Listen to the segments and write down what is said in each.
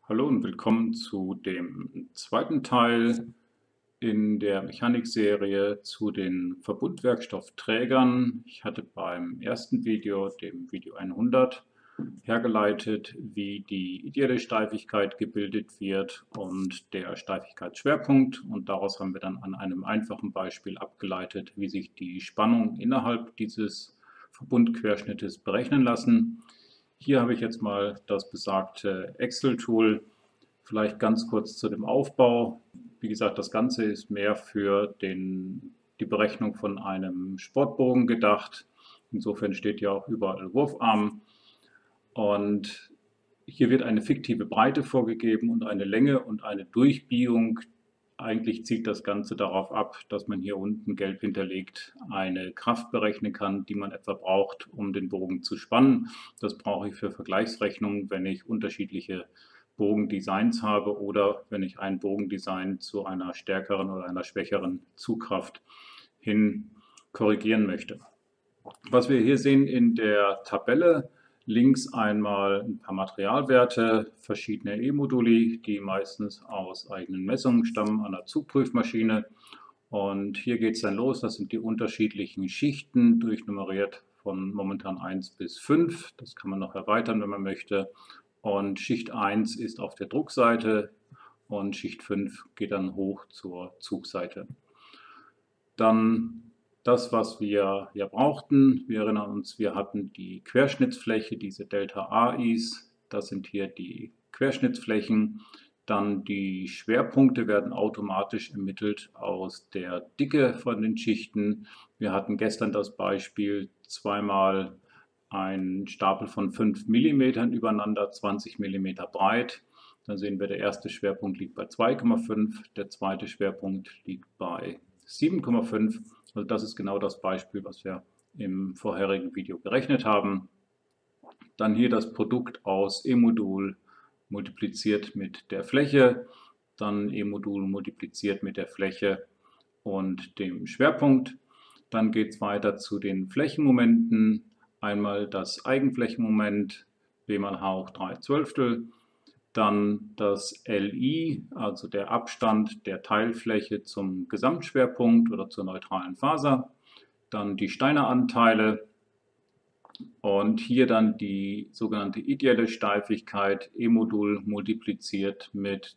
Hallo und willkommen zu dem zweiten Teil in der Mechanikserie zu den Verbundwerkstoffträgern. Ich hatte beim ersten Video, dem Video 100, hergeleitet, wie die ideelle Steifigkeit gebildet wird und der Steifigkeitsschwerpunkt. Und daraus haben wir dann an einem einfachen Beispiel abgeleitet, wie sich die Spannung innerhalb dieses Verbundquerschnittes berechnen lassen. Hier habe ich jetzt mal das besagte Excel-Tool. Vielleicht ganz kurz zu dem Aufbau. Wie gesagt, das Ganze ist mehr für die Berechnung von einem Sportbogen gedacht. Insofern steht ja auch überall Wurfarm. Und hier wird eine fiktive Breite vorgegeben und eine Länge und eine Durchbiegung. Eigentlich zielt das Ganze darauf ab, dass man hier unten gelb hinterlegt eine Kraft berechnen kann, die man etwa braucht, um den Bogen zu spannen. Das brauche ich für Vergleichsrechnungen, wenn ich unterschiedliche Bogendesigns habe oder wenn ich ein Bogendesign zu einer stärkeren oder einer schwächeren Zugkraft hin korrigieren möchte. Was wir hier sehen in der Tabelle, links einmal ein paar Materialwerte, verschiedene E-Moduli, die meistens aus eigenen Messungen stammen an der Zugprüfmaschine. Und hier geht es dann los, das sind die unterschiedlichen Schichten, durchnummeriert von momentan 1 bis 5. Das kann man noch erweitern, wenn man möchte. Und Schicht 1 ist auf der Druckseite und Schicht 5 geht dann hoch zur Zugseite. Dann das, was wir ja brauchten. Wir erinnern uns, wir hatten die Querschnittsfläche, diese Delta AIs. Das sind hier die Querschnittsflächen. Dann die Schwerpunkte werden automatisch ermittelt aus der Dicke von den Schichten. Wir hatten gestern das Beispiel zweimal einen Stapel von 5 mm übereinander, 20 mm breit. Dann sehen wir, der erste Schwerpunkt liegt bei 2,5, der zweite Schwerpunkt liegt bei 7,5. Also das ist genau das Beispiel, was wir im vorherigen Video gerechnet haben. Dann hier das Produkt aus E-Modul multipliziert mit der Fläche, dann E-Modul multipliziert mit der Fläche und dem Schwerpunkt. Dann geht es weiter zu den Flächenmomenten. Einmal das Eigenflächenmoment W mal H hoch 3/12. Dann das LI, also der Abstand der Teilfläche zum Gesamtschwerpunkt oder zur neutralen Faser. Dann die Steiner-Anteile und hier dann die sogenannte ideelle Steifigkeit, E-Modul multipliziert mit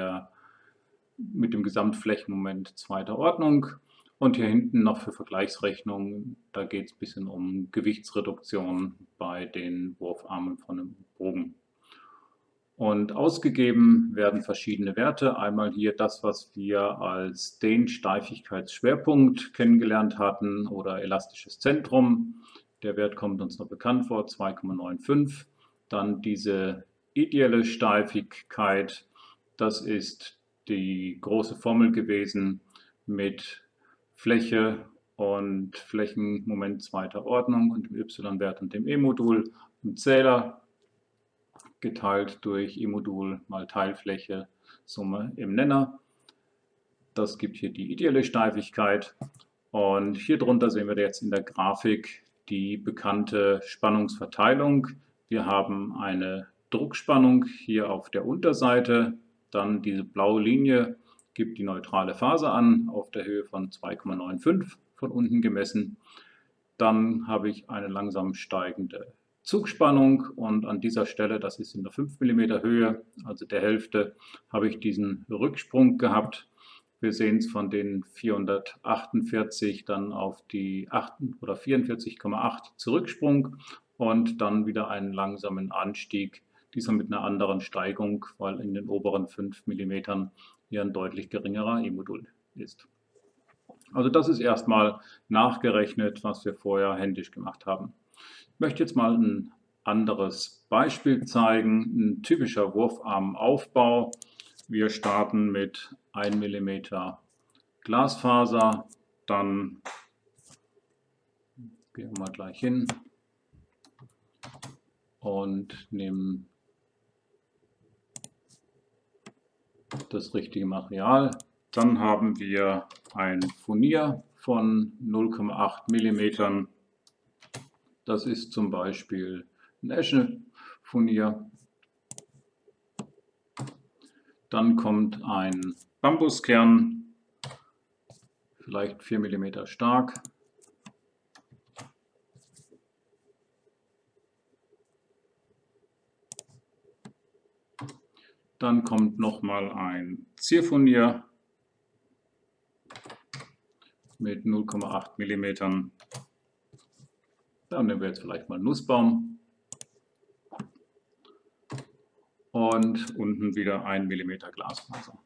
dem Gesamtflächenmoment zweiter Ordnung. Und hier hinten noch für Vergleichsrechnungen, da geht es ein bisschen um Gewichtsreduktion bei den Wurfarmen von einem Bogen. Und ausgegeben werden verschiedene Werte. Einmal hier das, was wir als den Steifigkeitsschwerpunkt kennengelernt hatten oder elastisches Zentrum. Der Wert kommt uns noch bekannt vor, 2,95. Dann diese ideelle Steifigkeit, das ist die große Formel gewesen mit Fläche und Flächenmoment zweiter Ordnung und dem Y-Wert und dem E-Modul im Zähler geteilt durch E-Modul mal Teilfläche, Summe im Nenner. Das gibt hier die ideelle Steifigkeit. Und hier drunter sehen wir jetzt in der Grafik die bekannte Spannungsverteilung. Wir haben eine Druckspannung hier auf der Unterseite. Dann diese blaue Linie gibt die neutrale Phase an, auf der Höhe von 2,95 von unten gemessen. Dann habe ich eine langsam steigende Zugspannung und an dieser Stelle, das ist in der 5 mm Höhe, also der Hälfte, habe ich diesen Rücksprung gehabt. Wir sehen es von den 448 dann auf die 8 oder 44,8 Zurücksprung und dann wieder einen langsamen Anstieg, dieser mit einer anderen Steigung, weil in den oberen 5 mm hier ein deutlich geringerer E-Modul ist. Also das ist erstmal nachgerechnet, was wir vorher händisch gemacht haben. Ich möchte jetzt mal ein anderes Beispiel zeigen, ein typischer Wurfarmaufbau. Wir starten mit 1 mm Glasfaser, dann gehen wir mal gleich hin und nehmen das richtige Material. Dann haben wir ein Furnier von 0,8 mm. Das ist zum Beispiel ein Eschenfurnier. Dann kommt ein Bambuskern, vielleicht 4 mm stark. Dann kommt nochmal ein Zierfurnier mit 0,8 mm. Dann nehmen wir jetzt vielleicht mal Nussbaum. Und unten wieder 1 mm Glasfaser.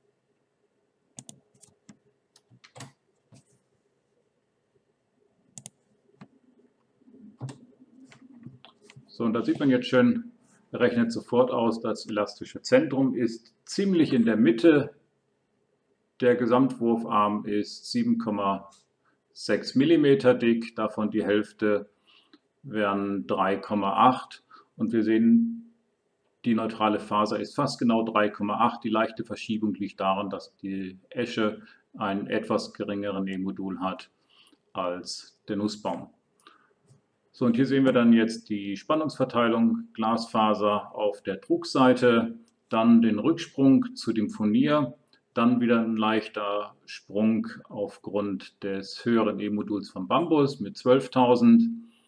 So, und da sieht man jetzt schön, er rechnet sofort aus, das elastische Zentrum ist ziemlich in der Mitte. Der Gesamtwurfarm ist 7,6 mm dick, davon die Hälfte wären 3,8. Und wir sehen, die neutrale Faser ist fast genau 3,8. Die leichte Verschiebung liegt daran, dass die Esche einen etwas geringeren E-Modul hat als der Nussbaum. So, und hier sehen wir dann jetzt die Spannungsverteilung, Glasfaser auf der Druckseite, dann den Rücksprung zu dem Furnier, dann wieder ein leichter Sprung aufgrund des höheren E-Moduls von Bambus mit 12.000,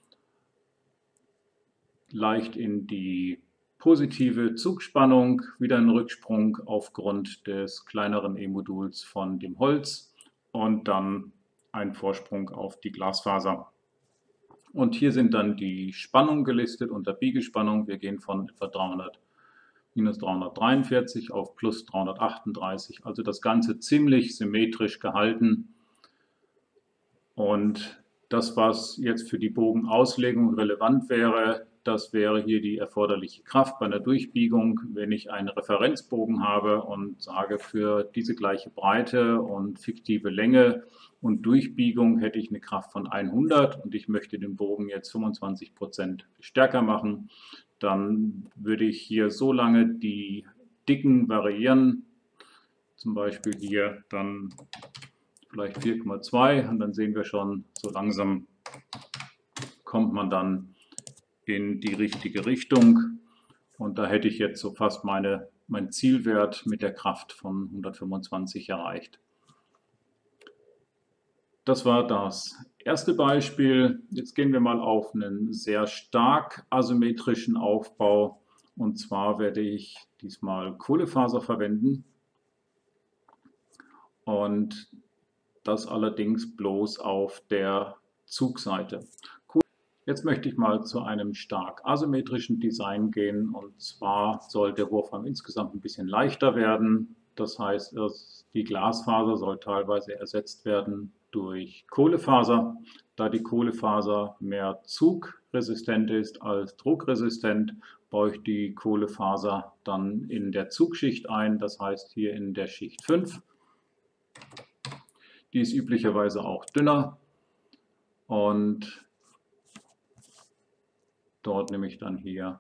leicht in die positive Zugspannung, wieder ein Rücksprung aufgrund des kleineren E-Moduls von dem Holz und dann ein Vorsprung auf die Glasfaser. Und hier sind dann die Spannungen gelistet unter Biegespannung. Wir gehen von etwa minus 343 auf plus 338, also das Ganze ziemlich symmetrisch gehalten. Und das, was jetzt für die Bogenauslegung relevant wäre, das wäre hier die erforderliche Kraft bei einer Durchbiegung. Wenn ich einen Referenzbogen habe und sage, für diese gleiche Breite und fiktive Länge und Durchbiegung hätte ich eine Kraft von 100 und ich möchte den Bogen jetzt 25% stärker machen, dann würde ich hier so lange die Dicken variieren, zum Beispiel hier dann vielleicht 4,2 und dann sehen wir schon, so langsam kommt man dann in die richtige Richtung und da hätte ich jetzt so fast mein Zielwert mit der Kraft von 125 erreicht. Das war das erste Beispiel. Jetzt gehen wir mal auf einen sehr stark asymmetrischen Aufbau und zwar werde ich diesmal Kohlefaser verwenden und das allerdings bloß auf der Zugseite. Jetzt möchte ich mal zu einem stark asymmetrischen Design gehen und zwar soll der Wurfarm insgesamt ein bisschen leichter werden. Das heißt, die Glasfaser soll teilweise ersetzt werden durch Kohlefaser. Da die Kohlefaser mehr zugresistent ist als druckresistent, baue ich die Kohlefaser dann in der Zugschicht ein, das heißt hier in der Schicht 5. Die ist üblicherweise auch dünner und dort nehme ich dann hier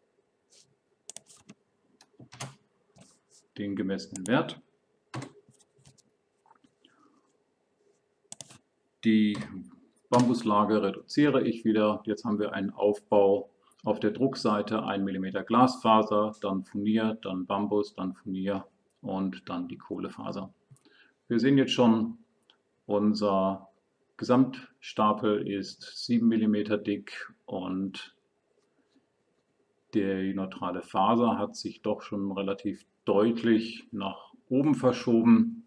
den gemessenen Wert. Die Bambuslage reduziere ich wieder. Jetzt haben wir einen Aufbau auf der Druckseite, 1 mm Glasfaser, dann Furnier, dann Bambus, dann Furnier und dann die Kohlefaser. Wir sehen jetzt schon, unser Gesamtstapel ist 7 mm dick und die neutrale Faser hat sich doch schon relativ deutlich nach oben verschoben.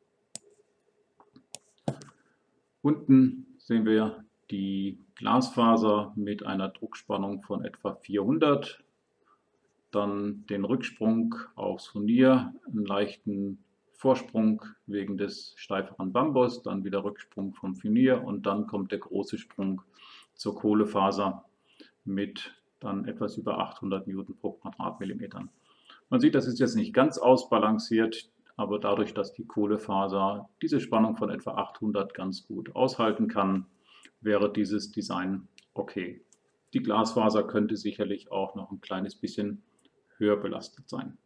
Unten sehen wir die Glasfaser mit einer Druckspannung von etwa 400. Dann den Rücksprung aufs Furnier, einen leichten Vorsprung wegen des steiferen Bambus, dann wieder Rücksprung vom Furnier und dann kommt der große Sprung zur Kohlefaser mit dann etwas über 800 Newton pro Quadratmillimeter. Man sieht, das ist jetzt nicht ganz ausbalanciert, aber dadurch, dass die Kohlefaser diese Spannung von etwa 800 ganz gut aushalten kann, wäre dieses Design okay. Die Glasfaser könnte sicherlich auch noch ein kleines bisschen höher belastet sein.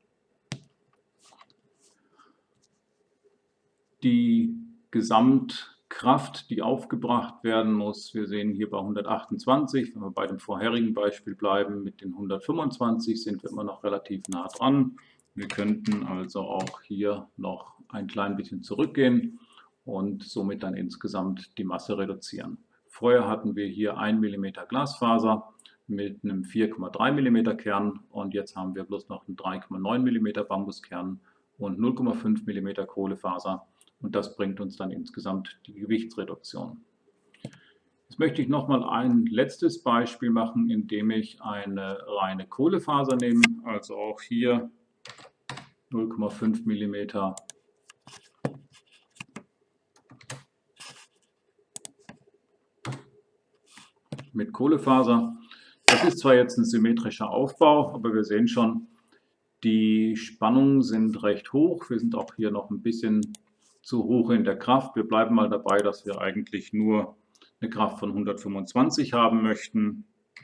Die Gesamtkraft, die aufgebracht werden muss, wir sehen hier bei 128, wenn wir bei dem vorherigen Beispiel bleiben, mit den 125 sind wir immer noch relativ nah dran. Wir könnten also auch hier noch ein klein bisschen zurückgehen und somit dann insgesamt die Masse reduzieren. Vorher hatten wir hier 1 mm Glasfaser mit einem 4,3 mm Kern und jetzt haben wir bloß noch einen 3,9 mm Bambuskern und 0,5 mm Kohlefaser und das bringt uns dann insgesamt die Gewichtsreduktion. Jetzt möchte ich noch mal ein letztes Beispiel machen, indem ich eine reine Kohlefaser nehme, also auch hier 0,5 mm mit Kohlefaser. Das ist zwar jetzt ein symmetrischer Aufbau, aber wir sehen schon, die Spannungen sind recht hoch. Wir sind auch hier noch ein bisschen zu hoch in der Kraft. Wir bleiben mal dabei, dass wir eigentlich nur eine Kraft von 125 haben möchten.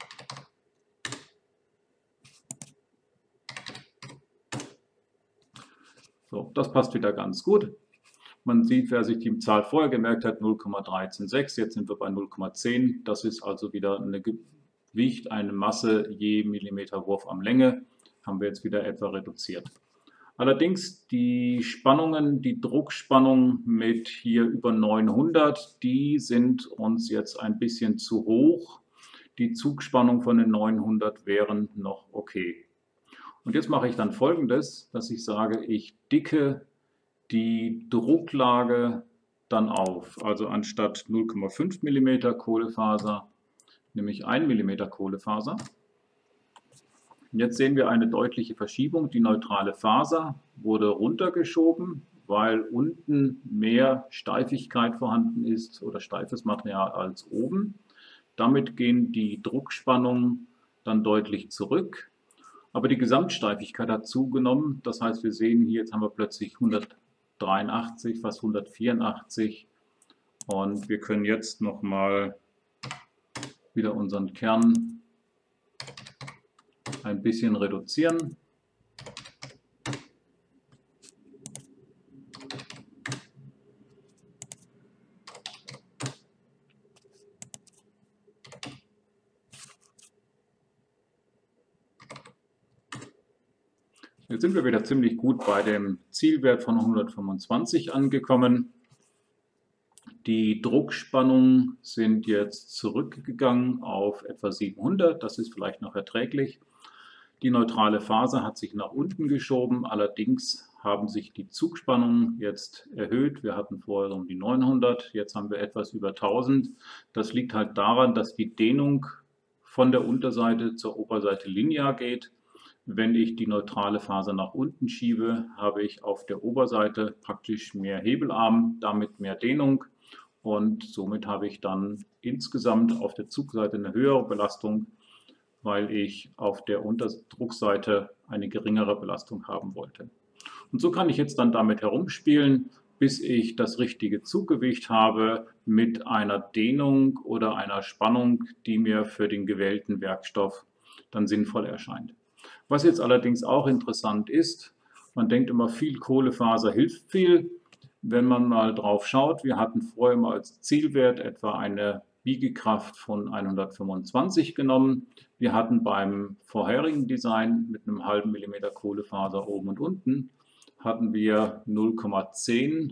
So, das passt wieder ganz gut. Man sieht, wer sich die Zahl vorher gemerkt hat, 0,136, jetzt sind wir bei 0,10. Das ist also wieder ein Gewicht, eine Masse je Millimeter Wurfarmlänge, haben wir jetzt wieder etwa reduziert. Allerdings die Spannungen, die Druckspannung mit hier über 900, die sind uns jetzt ein bisschen zu hoch. Die Zugspannung von den 900 wären noch okay. Und jetzt mache ich dann Folgendes, dass ich sage, ich dicke die Drucklage dann auf. Also anstatt 0,5 mm Kohlefaser nehme ich 1 mm Kohlefaser. Jetzt sehen wir eine deutliche Verschiebung. Die neutrale Faser wurde runtergeschoben, weil unten mehr Steifigkeit vorhanden ist oder steifes Material als oben. Damit gehen die Druckspannungen dann deutlich zurück. Aber die Gesamtsteifigkeit hat zugenommen. Das heißt, wir sehen hier, jetzt haben wir plötzlich 183, fast 184. Und wir können jetzt nochmal wieder unseren Kern ein bisschen reduzieren. Jetzt sind wir wieder ziemlich gut bei dem Zielwert von 125 angekommen. Die Druckspannungen sind jetzt zurückgegangen auf etwa 700, das ist vielleicht noch erträglich. Die neutrale Faser hat sich nach unten geschoben, allerdings haben sich die Zugspannungen jetzt erhöht. Wir hatten vorher um die 900, jetzt haben wir etwas über 1000. Das liegt halt daran, dass die Dehnung von der Unterseite zur Oberseite linear geht. Wenn ich die neutrale Faser nach unten schiebe, habe ich auf der Oberseite praktisch mehr Hebelarm, damit mehr Dehnung und somit habe ich dann insgesamt auf der Zugseite eine höhere Belastung, weil ich auf der Unterdruckseite eine geringere Belastung haben wollte. Und so kann ich jetzt dann damit herumspielen, bis ich das richtige Zuggewicht habe mit einer Dehnung oder einer Spannung, die mir für den gewählten Werkstoff dann sinnvoll erscheint. Was jetzt allerdings auch interessant ist, man denkt immer, viel Kohlefaser hilft viel. Wenn man mal drauf schaut, wir hatten vorher mal als Zielwert etwa eine Biegekraft von 125 genommen. Wir hatten beim vorherigen Design mit einem halben Millimeter Kohlefaser oben und unten hatten wir 0,10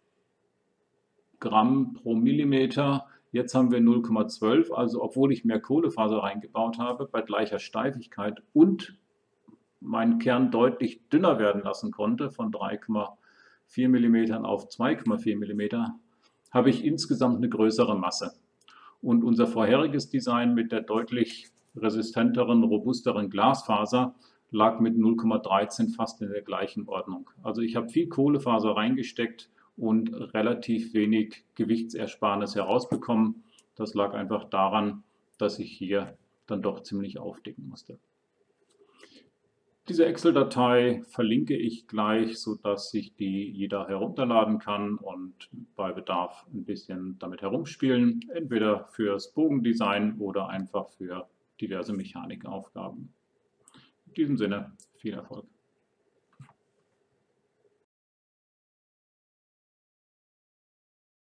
Gramm pro Millimeter. Jetzt haben wir 0,12, also obwohl ich mehr Kohlefaser reingebaut habe, bei gleicher Steifigkeit und meinen Kern deutlich dünner werden lassen konnte, von 3,4 mm auf 2,4 mm, habe ich insgesamt eine größere Masse. Und unser vorheriges Design mit der deutlich resistenteren, robusteren Glasfaser lag mit 0,13 fast in der gleichen Ordnung. Also ich habe viel Kohlefaser reingesteckt und relativ wenig Gewichtsersparnis herausbekommen. Das lag einfach daran, dass ich hier dann doch ziemlich aufdicken musste. Diese Excel-Datei verlinke ich gleich, sodass sich die jeder herunterladen kann und bei Bedarf ein bisschen damit herumspielen, entweder fürs Bogendesign oder einfach für diverse Mechanikaufgaben. In diesem Sinne, viel Erfolg!